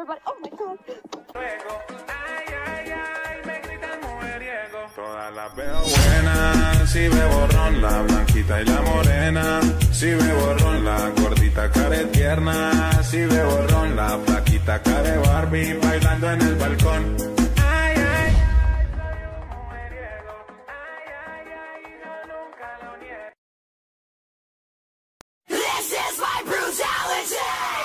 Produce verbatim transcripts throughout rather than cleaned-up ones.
everybody. Oh my God. Ay, ay, ay, me gritan mujeriego. Todas las veo buenas, si bebo ron, la blanquita y la morena. Si bebo ron, la gordita care tierna. Si bebo ron, la flaquita care Barbie bailando en el balcón. Ay, ay, mujeriego. Ay, ay, ay, yo nunca lo niego. This is my brutality!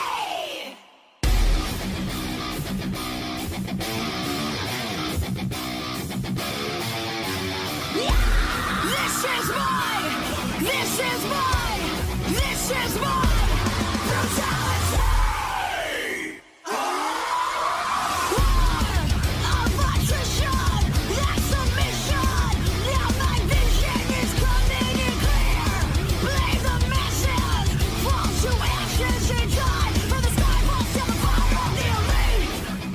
This is my, this is my, this is my brutality! War of attrition, that's a mission. Now my vision is coming in clear. Blame the masses, fall to ashes and die. For the sky falls to the fire of the elite.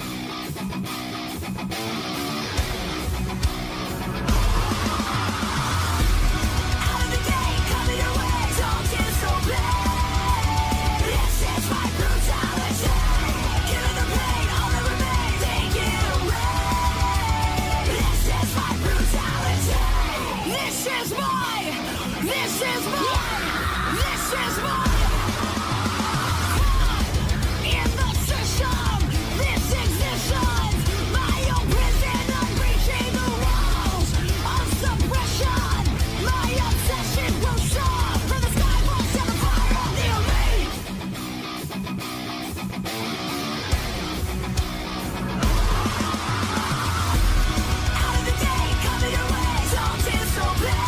Out of the gate, coming your way, don't disobey. This is my brutality. Killing the pain, all that remains, take it away. This is my brutality. This is my, this is my, this is my. In the system, this existence, my own prison, I'm breaching the walls of suppression. My obsession will stop from the sky falls to the fire of the elite. Out of the gate, coming your way, don't disobey.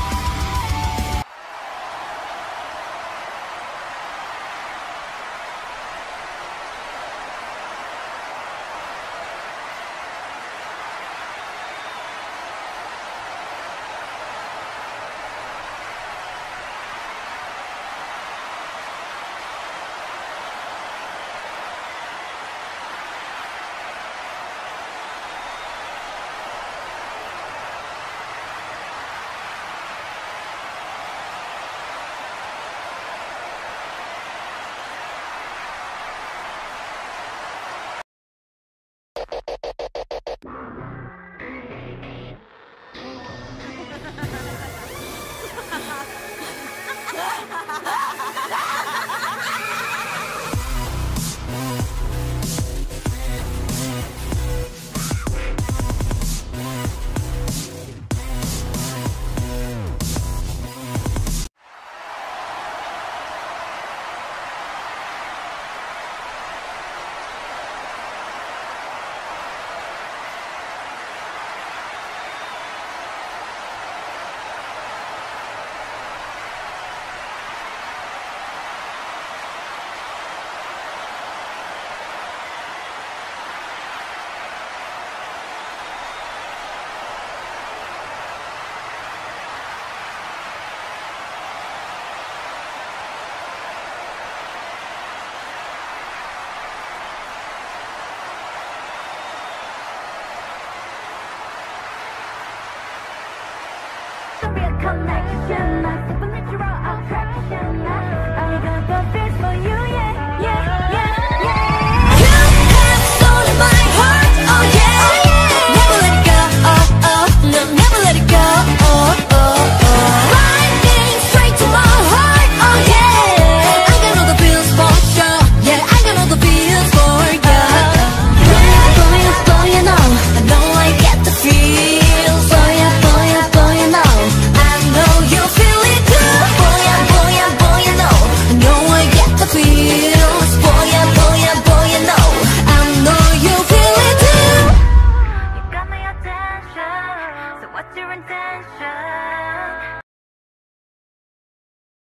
Connection, supernatural attraction. I'm gonna